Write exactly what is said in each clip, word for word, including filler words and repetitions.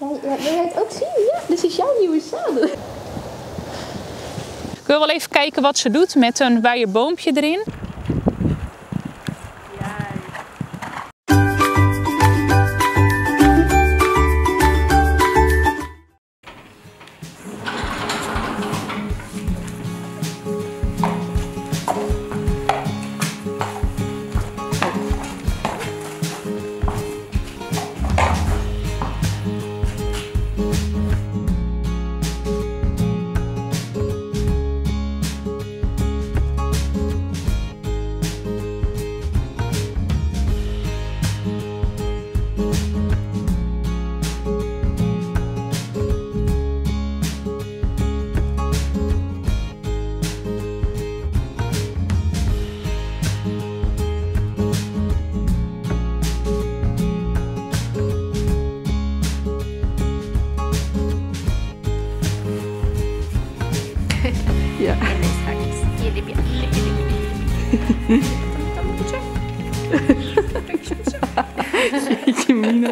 Ja, wil jij het ook zien? Ja, dit is jouw nieuwe zadel. Ik wil wel even kijken wat ze doet met een waaierboompje erin. Ja. Jeetje mina.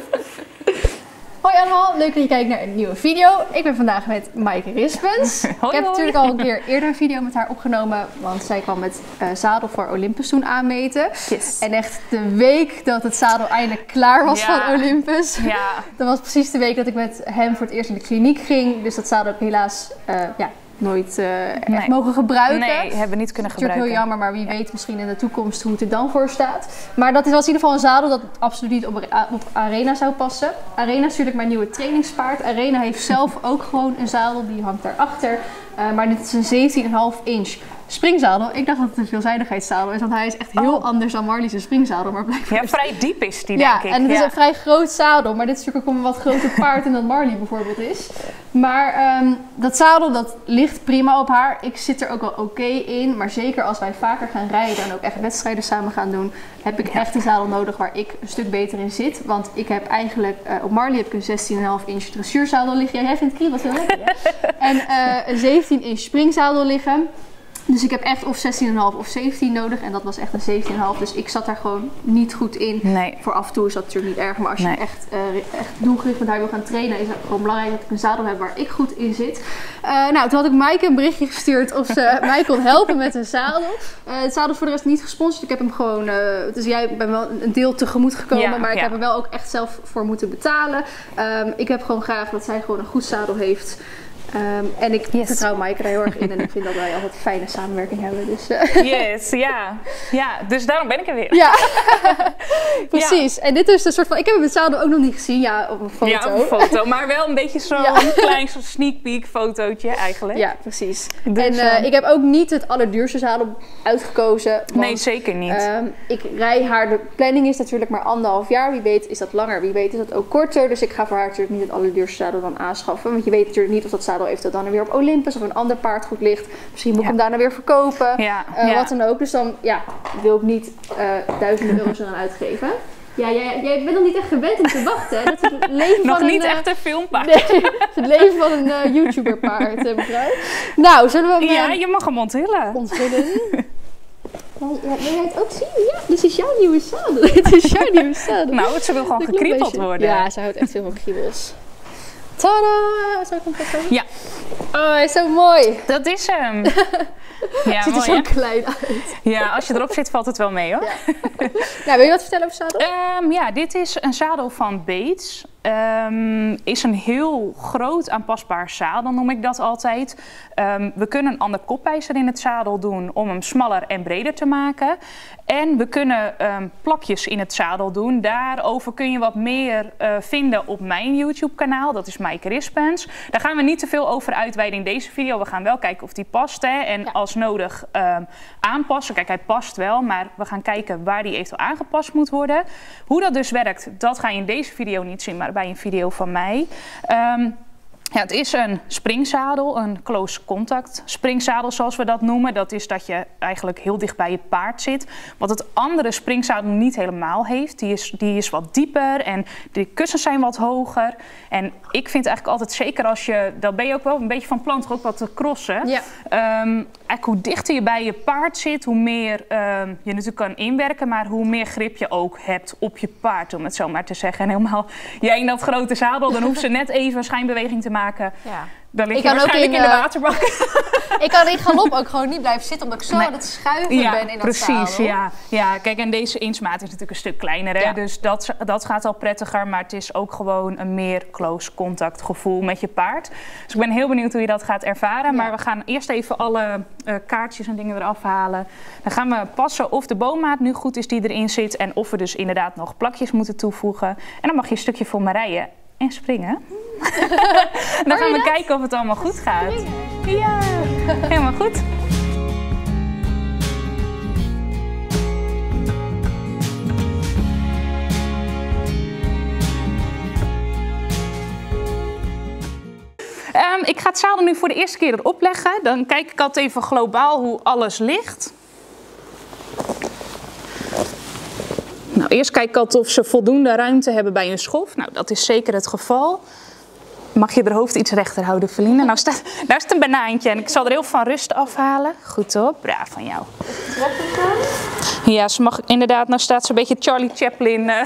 Hoi allemaal, leuk dat je kijkt naar een nieuwe video. Ik ben vandaag met Maaike Rispens. Hoi, ik heb hoi. natuurlijk al een keer eerder een video met haar opgenomen, want zij kwam met uh, zadel voor Olympus toen aanmeten. Yes. En echt de week dat het zadel eindelijk klaar was Ja. van Olympus. Ja. Dat was precies de week dat ik met hem voor het eerst in de kliniek ging. Dus dat zadel heb ik helaas uh, ja, nooit uh, echt Nee. mogen gebruiken. Nee, hebben we niet kunnen Dat is natuurlijk gebruiken. heel jammer, maar wie weet misschien in de toekomst hoe het er dan voor staat. Maar dat was in ieder geval een zadel dat absoluut niet op, op Arena zou passen. Arena is natuurlijk mijn nieuwe trainingspaard. Arena heeft zelf ook gewoon een zadel, die hangt daarachter. Uh, maar dit is een zeventien komma vijf inch springzadel. Ik dacht dat het een veelzijdigheidszadel is, want hij is echt heel Oh. anders dan Marley's springzadel. Maar blijkbaar Ja, is vrij diep is die, ja, denk ik. en het is Ja. een vrij groot zadel, maar dit is natuurlijk ook een wat groter paard dan dat Marley bijvoorbeeld is. Maar um, dat zadel, dat ligt prima op haar. Ik zit er ook wel oké in, maar zeker als wij vaker gaan rijden en ook echt wedstrijden samen gaan doen, heb ik Ja. echt een zadel nodig waar ik een stuk beter in zit. Want ik heb eigenlijk, uh, op Marley heb ik een zestien komma vijf inch dressuurzadel liggen. Ja, jij vindt kriebels heel lekker, hè? En uh, een zeventien inch springzadel liggen. Dus ik heb echt of zestien komma vijf of zeventien nodig en dat was echt een zeventien komma vijf. Dus ik zat daar gewoon niet goed in. Nee. Voor af en toe is dat natuurlijk niet erg, maar als je Nee. echt, uh, echt doelgericht met haar wil gaan trainen, is het gewoon belangrijk dat ik een zadel heb waar ik goed in zit. Uh, nou, toen had ik Maaike een berichtje gestuurd of ze mij kon helpen met een zadel. Uh, het zadel is voor de rest niet gesponsord. Ik heb hem gewoon, uh, dus jij bent wel een deel tegemoet gekomen, Ja, maar ik ja. heb er wel ook echt zelf voor moeten betalen. Um, ik heb gewoon graag dat zij gewoon een goed zadel heeft. Um, en ik Yes. vertrouw Maaike daar heel erg in en ik vind dat wij altijd een fijne samenwerking hebben. Dus, uh. Yes, ja. Ja, dus daarom ben ik er weer. Ja, precies. Ja. En dit is een soort van, ik heb het zadel ook nog niet gezien, ja, op een foto. Ja, op een foto, maar wel een beetje zo'n Ja. klein zo sneak peek fotootje eigenlijk. Ja, precies. Dus, en uh, ik heb ook niet het allerduurste zadel uitgekozen. Want, nee, zeker niet. Um, ik rij haar, de planning is natuurlijk maar anderhalf jaar. Wie weet is dat langer, wie weet is dat ook korter. Dus ik ga voor haar natuurlijk niet het allerduurste zadel dan aanschaffen. Want je weet natuurlijk niet of dat zadel eventueel dan weer op Olympus of een ander paard goed ligt. Misschien moet ik Ja. hem daarna weer verkopen. Ja, Uh, ja. Wat dan ook. Dus dan ja, wil ik niet uh, duizenden euro's eraan uitgeven. Ja, jij, jij bent nog niet echt gewend om te wachten. Hè? Dat is het leven Nog van niet een, echt een filmpaard. Nee, het leven van een uh, YouTuber-paard, uh, mevrouw. Nou, zullen we hem Ja, uh, je mag hem onthullen. onthullen? Ja, wil jij het ook zien? Ja, dit is jouw nieuwe zadel. Dit is jouw nieuwe zadel. Nou, ze wil gewoon Dat gekriebeld knopbeestje. worden. Ja, ze houdt echt veel van kriebels. Tada! Zal ik hem pakken? Ja, Oh, hij is zo mooi. dat is hem. Ja, Ziet er mooi, zo hè? klein uit. Ja, als je erop zit valt het wel mee hoor. Ja. Nou, wil je wat vertellen over zadel? Um, ja, dit is een zadel van Bates. Um, is een heel groot aanpasbaar zadel, noem ik dat altijd. Um, we kunnen een ander kopijzer in het zadel doen om hem smaller en breder te maken. En we kunnen um, plakjes in het zadel doen. Daarover kun je wat meer uh, vinden op mijn YouTube kanaal. Dat is Maaike Rispens. Daar gaan we niet te veel over uitweiden in deze video. We gaan wel kijken of die past. Hè? En Ja. als nodig um, aanpassen. Kijk, hij past wel, maar we gaan kijken waar die eventueel aangepast moet worden. Hoe dat dus werkt, dat ga je in deze video niet zien, maar bij een video van mij. Um, Ja, het is een springzadel, een close contact springzadel zoals we dat noemen. Dat is dat je eigenlijk heel dicht bij je paard zit. Wat het andere springzadel niet helemaal heeft. Die is, die is wat dieper en de kussens zijn wat hoger. En ik vind eigenlijk altijd, zeker als je, dat ben je ook wel een beetje van plan, toch ook wat te crossen. Ja. Um, eigenlijk hoe dichter je bij je paard zit, hoe meer um, je natuurlijk kan inwerken. Maar hoe meer grip je ook hebt op je paard, om het zo maar te zeggen. En helemaal jij in dat grote zadel, dan hoeft ze net even een schijnbeweging te maken. maken. Ja. Dan lig ik je kan waarschijnlijk ook in, in de uh, waterbak. Ik kan in galop ook gewoon niet blijven zitten, omdat ik zo nee. aan het schuiven ja, ben in precies, dat zadel. Ja, ja, kijk, en deze insmaat is natuurlijk een stuk kleiner. Hè? Ja. Dus dat, dat gaat al prettiger, maar het is ook gewoon een meer close contact gevoel met je paard. Dus ik ben heel benieuwd hoe je dat gaat ervaren. Ja. Maar we gaan eerst even alle uh, kaartjes en dingen eraf halen. Dan gaan we passen of de boommaat nu goed is die erin zit en of we dus inderdaad nog plakjes moeten toevoegen. En dan mag je een stukje voor me rijden en springen. Dan gaan we kijken of het allemaal goed gaat. Ja, helemaal goed. Um, ik ga het zadel nu voor de eerste keer erop leggen. Dan kijk ik altijd even globaal hoe alles ligt. Nou, eerst kijk ik altijd of ze voldoende ruimte hebben bij hun schof. Nou, dat is zeker het geval. Mag je haar hoofd iets rechter houden, Feline? Nou staat, daar is een banaantje en ik zal er heel van rust afhalen. Goed hoor, braaf van jou. Ja, ze mag inderdaad, nou staat ze een beetje Charlie Chaplin. Uh.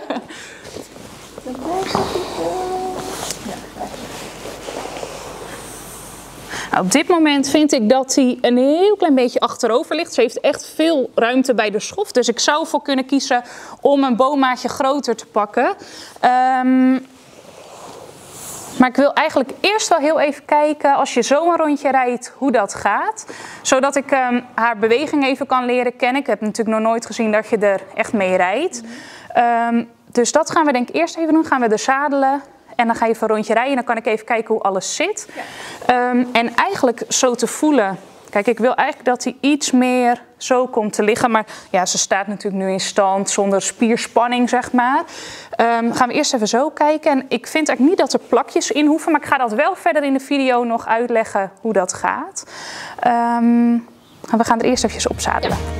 Nou, op dit moment vind ik dat hij een heel klein beetje achterover ligt. Ze heeft echt veel ruimte bij de schof. Dus ik zou ervoor kunnen kiezen om een boommaatje groter te pakken. Um, maar ik wil eigenlijk eerst wel heel even kijken, als je zo een rondje rijdt, hoe dat gaat. Zodat ik um, haar beweging even kan leren kennen. Ik heb natuurlijk nog nooit gezien dat je er echt mee rijdt. Um, dus dat gaan we denk ik eerst even doen. Gaan we de zadelen. En dan ga je even een rondje rijden en dan kan ik even kijken hoe alles zit. Ja. Um, en eigenlijk zo te voelen. Kijk, ik wil eigenlijk dat hij iets meer zo komt te liggen. Maar ja, ze staat natuurlijk nu in stand zonder spierspanning, zeg maar. Um, gaan we eerst even zo kijken. En ik vind eigenlijk niet dat er plakjes in hoeven. Maar ik ga dat wel verder in de video nog uitleggen hoe dat gaat. Um, we gaan er eerst even opzadelen. Ja.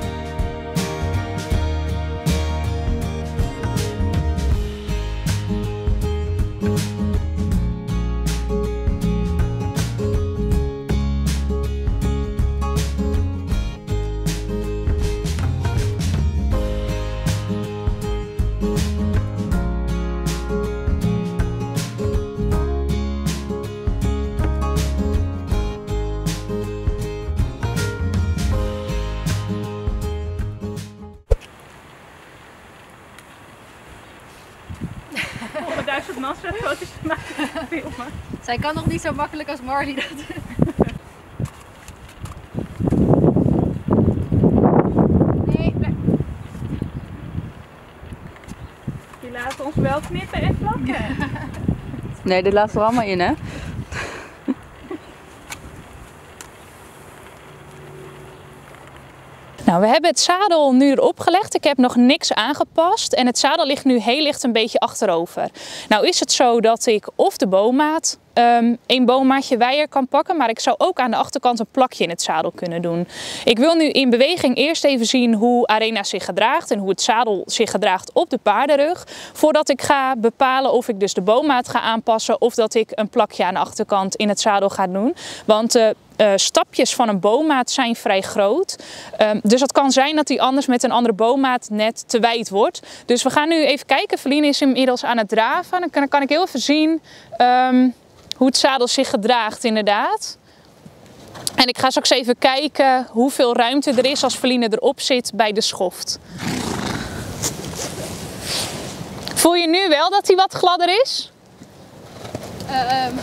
honderdduizend Nasra-foto's te maken en filmen. Zij kan nog niet zo makkelijk als Marley dat doet. Nee, nee. Die laten ons wel knippen en plakken. Nee, dit laat er allemaal in, hè? Nou, we hebben het zadel nu erop gelegd. Ik heb nog niks aangepast en het zadel ligt nu heel licht een beetje achterover. Nou is het zo dat ik of de boommaat, um, een boommaatje wijder kan pakken, maar ik zou ook aan de achterkant een plakje in het zadel kunnen doen. Ik wil nu in beweging eerst even zien hoe Arena zich gedraagt en hoe het zadel zich gedraagt op de paardenrug, voordat ik ga bepalen of ik dus de boommaat ga aanpassen of dat ik een plakje aan de achterkant in het zadel ga doen. Want uh, Uh, stapjes van een boommaat zijn vrij groot. Um, dus het kan zijn dat die anders met een andere boommaat net te wijd wordt. Dus we gaan nu even kijken. Feline is inmiddels aan het draven. Dan kan, dan kan ik heel even zien um, hoe het zadel zich gedraagt inderdaad. En ik ga straks even kijken hoeveel ruimte er is als Feline erop zit bij de schoft. Voel je nu wel dat hij wat gladder is? Uh, um.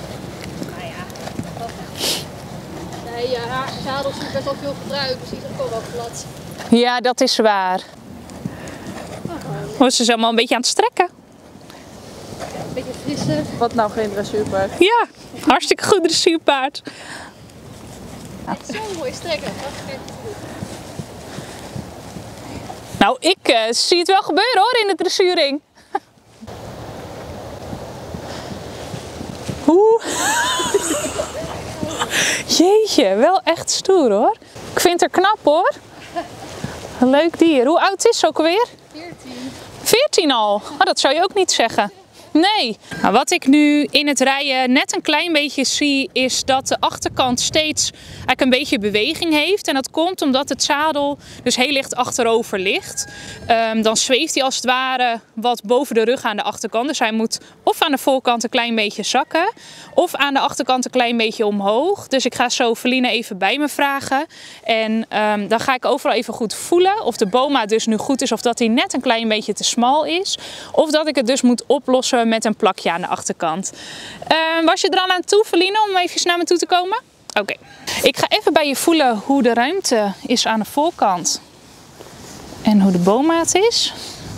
Ja, haar zadel is best wel veel gebruikt, dus die is ook wel wel glad. Ja, dat is waar. Oh, ze is allemaal een beetje aan het strekken. Een beetje frisse. Wat nou geen dressuurpaard? Ja, hartstikke goed dressuurpaard. Het is zo'n mooi strekken, dat is echt goed. Nou, ik uh, zie het wel gebeuren hoor in de dressuring. Oeh. Jeetje, wel echt stoer hoor. Ik vind haar knap hoor. Een leuk dier. Hoe oud is ze ook alweer? veertien. veertien al? Oh, dat zou je ook niet zeggen. Nee. Nou, wat ik nu in het rijden net een klein beetje zie, is dat de achterkant steeds eigenlijk een beetje beweging heeft. En dat komt omdat het zadel dus heel licht achterover ligt. Um, dan zweeft hij als het ware wat boven de rug aan de achterkant. Dus hij moet of aan de voorkant een klein beetje zakken, of aan de achterkant een klein beetje omhoog. Dus ik ga zo Feline even bij me vragen. En um, dan ga ik overal even goed voelen of de BOMAT dus nu goed is, of dat hij net een klein beetje te smal is. Of dat ik het dus moet oplossen met een plakje aan de achterkant. Uh, was je er al aan toe, Feline, om even naar me toe te komen? Oké. Okay. Ik ga even bij je voelen hoe de ruimte is aan de voorkant. En hoe de BOMAT is.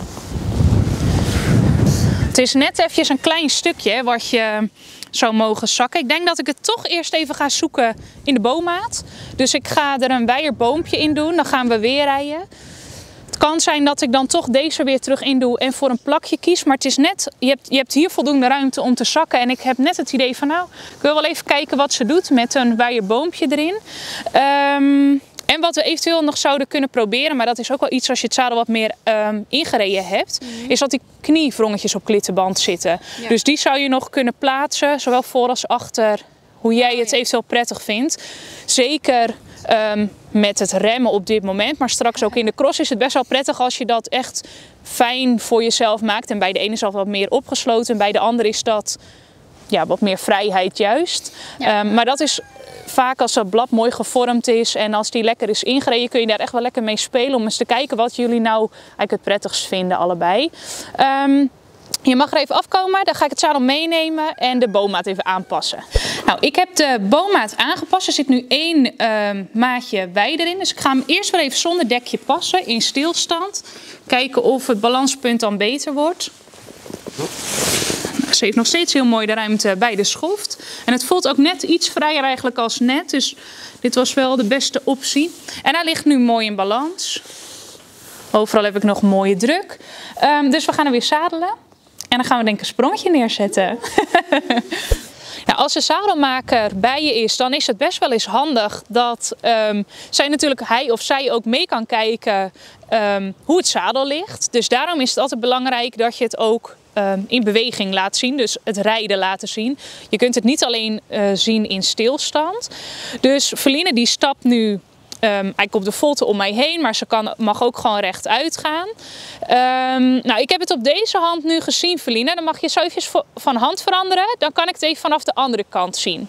Het is net eventjes een klein stukje wat je zou mogen zakken. Ik denk dat ik het toch eerst even ga zoeken in de BOMAT. Dus ik ga er een wijerboompje in doen. Dan gaan we weer rijden. Het kan zijn dat ik dan toch deze weer terug in doe en voor een plakje kies. Maar het is net, je hebt, je hebt hier voldoende ruimte om te zakken. En ik heb net het idee van nou, ik wil wel even kijken wat ze doet met een wijerboompje erin. Um, en wat we eventueel nog zouden kunnen proberen, maar dat is ook wel iets als je het zadel wat meer um, ingereden hebt, mm-hmm. is dat die knievrongetjes op klittenband zitten. Ja. Dus die zou je nog kunnen plaatsen, zowel voor als achter, hoe jij het eventueel prettig vindt. Zeker Um, met het remmen op dit moment, maar straks ook in de cross is het best wel prettig als je dat echt fijn voor jezelf maakt. En bij de ene is dat wat meer opgesloten en bij de andere is dat ja, wat meer vrijheid juist. Ja. Um, maar dat is vaak als dat blad mooi gevormd is en als die lekker is ingereden, kun je daar echt wel lekker mee spelen om eens te kijken wat jullie nou eigenlijk het prettigst vinden allebei. Um, Je mag er even afkomen, dan ga ik het zadel meenemen en de BOMAT even aanpassen. Nou, ik heb de BOMAT aangepast. Er zit nu één uh, maatje wijder in. Dus ik ga hem eerst weer even zonder dekje passen, in stilstand. Kijken of het balanspunt dan beter wordt. Ze heeft nog steeds heel mooi de ruimte bij de schoft. En het voelt ook net iets vrijer eigenlijk als net. Dus dit was wel de beste optie. En hij ligt nu mooi in balans. Overal heb ik nog mooie druk. Um, dus we gaan hem weer zadelen. En dan gaan we denk ik een sprongetje neerzetten. Nou, als de zadelmaker bij je is, dan is het best wel eens handig dat um, zij natuurlijk, hij of zij ook mee kan kijken um, hoe het zadel ligt. Dus daarom is het altijd belangrijk dat je het ook um, in beweging laat zien. Dus het rijden laten zien. Je kunt het niet alleen uh, zien in stilstand. Dus Feline die stapt nu Um, hij komt de volte om mij heen, maar ze kan, mag ook gewoon rechtuit gaan. Um, nou, ik heb het op deze hand nu gezien, Feline. Dan mag je zo even van hand veranderen. Dan kan ik het even vanaf de andere kant zien.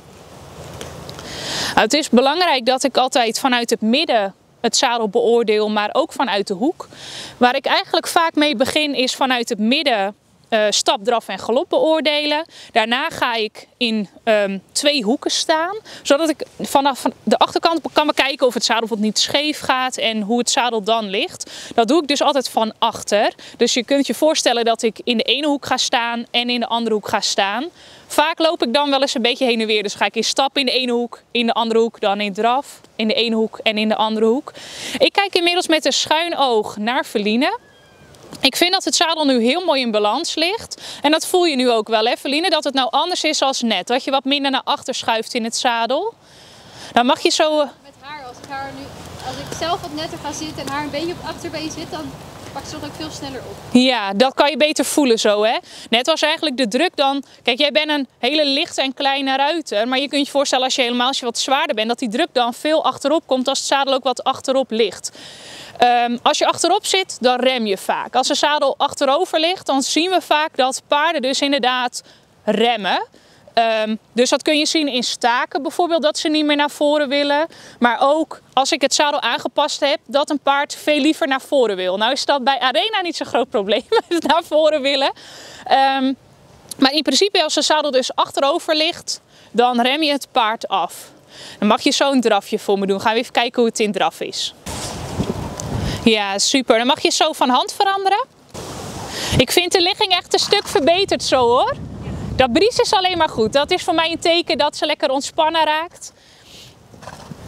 Nou, het is belangrijk dat ik altijd vanuit het midden het zadel beoordeel, maar ook vanuit de hoek. Waar ik eigenlijk vaak mee begin is vanuit het midden Uh, stap, draf en galop beoordelen. Daarna ga ik in um, twee hoeken staan, zodat ik vanaf de achterkant kan bekijken of het zadel bijvoorbeeld niet scheef gaat en hoe het zadel dan ligt. Dat doe ik dus altijd van achter. Dus je kunt je voorstellen dat ik in de ene hoek ga staan en in de andere hoek ga staan. Vaak loop ik dan wel eens een beetje heen en weer. Dus ga ik in stap in de ene hoek, in de andere hoek, dan in draf, in de ene hoek en in de andere hoek. Ik kijk inmiddels met een schuin oog naar Feline. Ik vind dat het zadel nu heel mooi in balans ligt. En dat voel je nu ook wel, hè, Feline? Dat het nou anders is als net. Dat je wat minder naar achter schuift in het zadel. Dan mag je zo... Met haar, als ik, haar nu, als ik zelf wat netter ga zitten en haar een beetje op achterbeen zit, dan pakt ze nog ook veel sneller op. Ja, dat kan je beter voelen zo, hè. Net was eigenlijk de druk dan... Kijk, jij bent een hele lichte en kleine ruiter. Maar je kunt je voorstellen als je helemaal als je wat zwaarder bent, dat die druk dan veel achterop komt als het zadel ook wat achterop ligt. Um, als je achterop zit, dan rem je vaak. Als de zadel achterover ligt, dan zien we vaak dat paarden dus inderdaad remmen. Um, dus dat kun je zien in staken bijvoorbeeld, dat ze niet meer naar voren willen. Maar ook als ik het zadel aangepast heb, dat een paard veel liever naar voren wil. Nou is dat bij Arena niet zo'n groot probleem, naar voren willen. Um, maar in principe als de zadel dus achterover ligt, dan rem je het paard af. Dan mag je zo'n drafje voor me doen. Gaan we even kijken hoe het in draf is. Ja, super. Dan mag je zo van hand veranderen. Ik vind de ligging echt een stuk verbeterd zo, hoor. Dat bries is alleen maar goed. Dat is voor mij een teken dat ze lekker ontspannen raakt.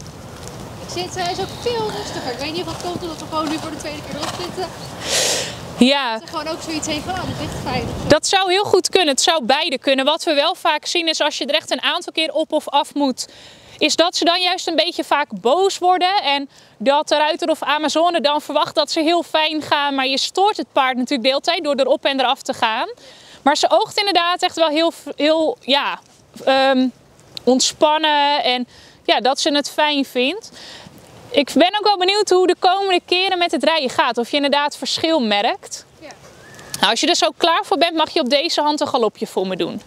Ik zit, hij is ook veel rustiger. Ik weet niet of het komt omdat we gewoon nu voor de tweede keer erop zitten. Ja. Dat ze gewoon ook zoiets heeft van, oh, dit ligt veilig. Dat zou heel goed kunnen. Het zou beide kunnen. Wat we wel vaak zien is als je er echt een aantal keer op of af moet, is dat ze dan juist een beetje vaak boos worden. En dat de ruiter of Amazone dan verwacht dat ze heel fijn gaan. Maar je stoort het paard natuurlijk de hele tijd door erop en eraf te gaan. Maar ze oogt inderdaad echt wel heel, heel ja, um, ontspannen en ja, dat ze het fijn vindt. Ik ben ook wel benieuwd hoe de komende keren met het rijden gaat. Of je inderdaad verschil merkt. Ja. Nou, als je er zo klaar voor bent, mag je op deze hand een galopje voor me doen.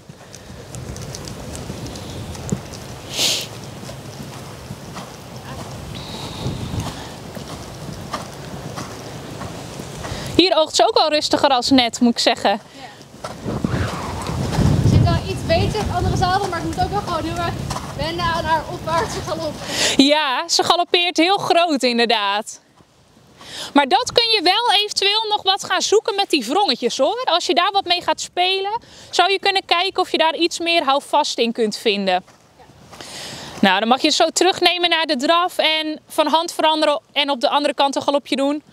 Hier oogt ze ook wel rustiger als net, moet ik zeggen. Ja. Ze zit wel iets beter, andere zadel, maar ik moet ook wel gewoon heel erg wennen aan haar opwaartse galop. Ja, ze galoppeert heel groot inderdaad. Maar dat kun je wel eventueel nog wat gaan zoeken met die wrongetjes hoor. Als je daar wat mee gaat spelen, zou je kunnen kijken of je daar iets meer houvast in kunt vinden. Ja. Nou, dan mag je zo terugnemen naar de draf en van hand veranderen en op de andere kant een galopje doen.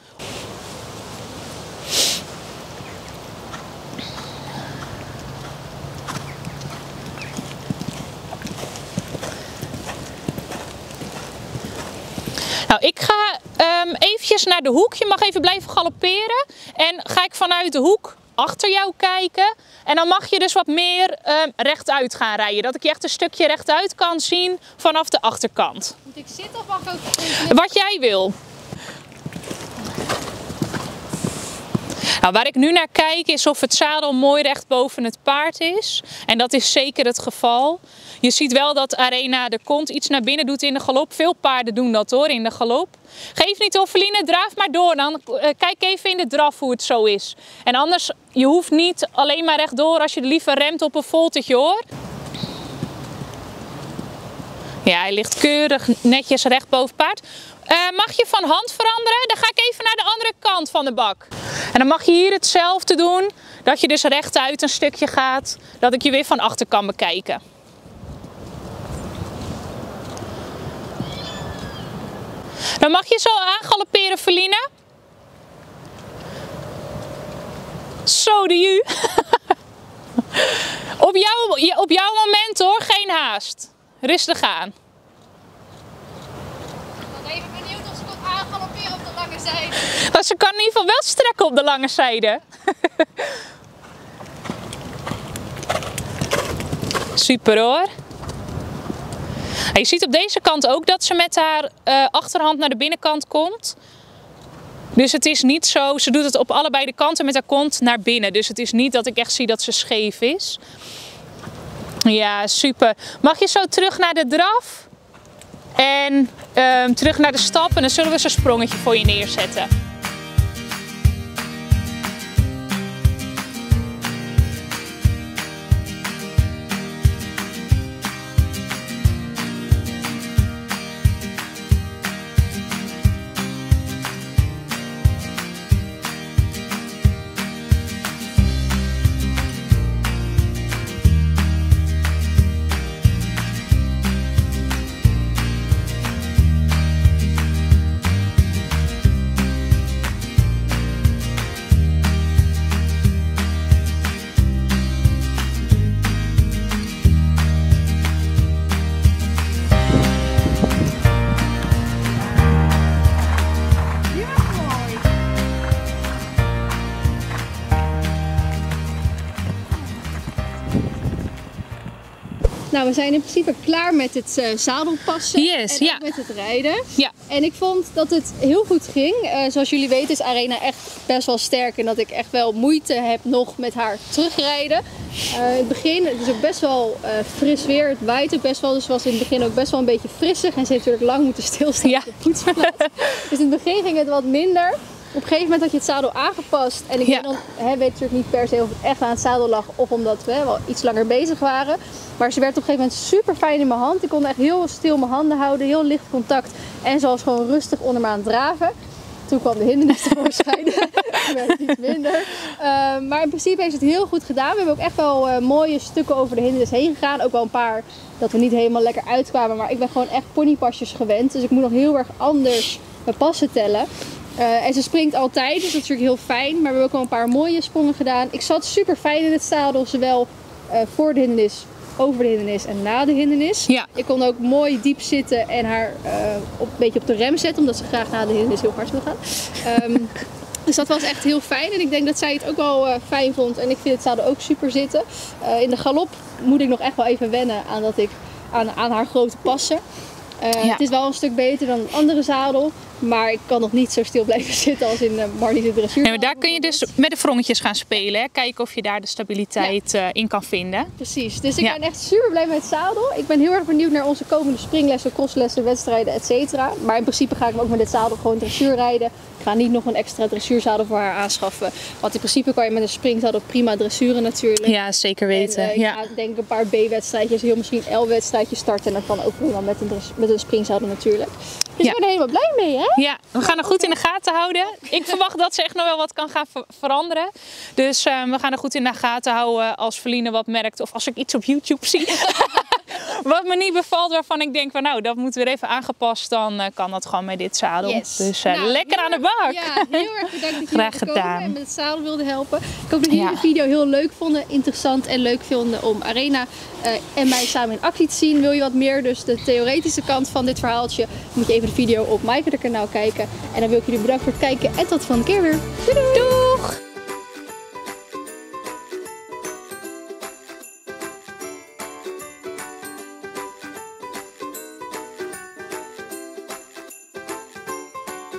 Nou, ik ga um, eventjes naar de hoek. Je mag even blijven galopperen. En ga ik vanuit de hoek achter jou kijken. En dan mag je dus wat meer um, rechtuit gaan rijden. Dat ik je echt een stukje rechtuit kan zien vanaf de achterkant. Moet ik zitten of mag ik ook even... Wat jij wil. Nou, waar ik nu naar kijk is of het zadel mooi recht boven het paard is. En dat is zeker het geval. Je ziet wel dat Arena de kont iets naar binnen doet in de galop. Veel paarden doen dat hoor, in de galop. Geef niet op, Feline, draaf maar door. Dan uh, kijk even in de draf hoe het zo is. En anders, je hoeft niet alleen maar rechtdoor als je liever remt op een voltetje hoor. Ja, hij ligt keurig netjes recht boven paard. Uh, mag je van hand veranderen? Dan ga ik even naar de andere kant van de bak. En dan mag je hier hetzelfde doen. Dat je dus rechtuit een stukje gaat. Dat ik je weer van achter kan bekijken. Dan mag je zo aangalopperen, Feline. Zo de ju. op, jou, op jouw moment hoor, geen haast. Rustig aan. Even benieuwd of ze kan aangalopperen op de lange zijde. Maar ze kan in ieder geval wel strekken op de lange zijde. Super hoor. Je ziet op deze kant ook dat ze met haar uh, achterhand naar de binnenkant komt. Dus het is niet zo, ze doet het op allebei de kanten met haar kont naar binnen. Dus het is niet dat ik echt zie dat ze scheef is. Ja, super. Mag je zo terug naar de draf? En uh, terug naar de stap en dan zullen we zo'n sprongetje voor je neerzetten. Nou, we zijn in principe klaar met het uh, zadelpassen yes, en ja. ook met het rijden. Ja. En ik vond dat het heel goed ging. Uh, zoals jullie weten is Arena echt best wel sterk en dat ik echt wel moeite heb nog met haar terugrijden. Uh, in het begin, het is ook best wel uh, fris weer, het waait ook best wel, dus was in het begin ook best wel een beetje frissig. En ze heeft natuurlijk lang moeten stilstaan ja. op de poetsplaats. Dus in het begin ging het wat minder. Op een gegeven moment had je het zadel aangepast en ik ja. dan, hè, weet natuurlijk niet per se of het echt aan het zadel lag of omdat we hè, wel iets langer bezig waren. Maar ze werd op een gegeven moment super fijn in mijn hand. Ik kon echt heel stil mijn handen houden, heel licht contact en ze was gewoon rustig onder me aan het draven. Toen kwam de hindernis tevoorschijn, toen werd het iets minder. Uh, maar in principe heeft het heel goed gedaan. We hebben ook echt wel uh, mooie stukken over de hindernis heen gegaan. Ook wel een paar dat we niet helemaal lekker uitkwamen, maar ik ben gewoon echt ponypasjes gewend. Dus ik moet nog heel erg anders mijn passen tellen. Uh, en ze springt altijd, dus dat is natuurlijk heel fijn. Maar we hebben ook al een paar mooie sprongen gedaan. Ik zat super fijn in het zadel, zowel uh, voor de hindernis, over de hindernis en na de hindernis. Ja. Ik kon ook mooi diep zitten en haar uh, op, een beetje op de rem zetten, omdat ze graag na de hindernis heel hard wil gaan. Um, dus dat was echt heel fijn en ik denk dat zij het ook wel uh, fijn vond. En ik vind het zadel ook super zitten. Uh, in de galop moet ik nog echt wel even wennen aan, dat ik, aan, aan haar grote passen. Uh, ja. Het is wel een stuk beter dan een andere zadel. Maar ik kan nog niet zo stil blijven zitten als in uh, Marnie's dressuur. Nee, maar daar kun je dus met de wrongetjes gaan spelen. Hè? Kijken of je daar de stabiliteit ja. uh, in kan vinden. Precies. Dus ik ja. ben echt super blij met het zadel. Ik ben heel erg benieuwd naar onze komende springlessen, crosslessen, wedstrijden, et cetera. Maar in principe ga ik ook met dit zadel gewoon dressuur rijden. Ik ga niet nog een extra dressuurzadel voor haar aanschaffen. Want in principe kan je met een springzadel prima dressuren natuurlijk. Ja, zeker weten. En, uh, ik ja. ga denk ik een paar B-wedstrijdjes, heel misschien L-wedstrijdjes starten. En dat kan ook wel met een, met een springzadel natuurlijk. Dus ja. ik ben er helemaal blij mee, hè? Ja, we gaan er goed in de gaten houden. Ik verwacht dat ze echt nog wel wat kan gaan ver veranderen. Dus uh, we gaan er goed in de gaten houden als Feline wat merkt. Of als ik iets op YouTube zie. Wat me niet bevalt, waarvan ik denk van nou, dat moet weer even aangepast. Dan uh, kan dat gewoon met dit zadel. Yes. Dus uh, nou, lekker aan de bak. Ja, heel erg bedankt dat Graag jullie gedaan. komen en met het zadel wilden helpen. Ik hoop dat jullie ja. de video heel leuk vonden, interessant en leuk vonden om Arena uh, en mij samen in actie te zien. Wil je wat meer, dus de theoretische kant van dit verhaaltje, moet je even de video op Maaike de kanaal kijken. En dan wil ik jullie bedanken voor het kijken en tot de volgende keer weer. Doei doei! Doeg!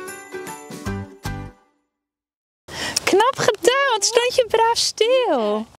Knap gedaan, wat stond je braaf stil.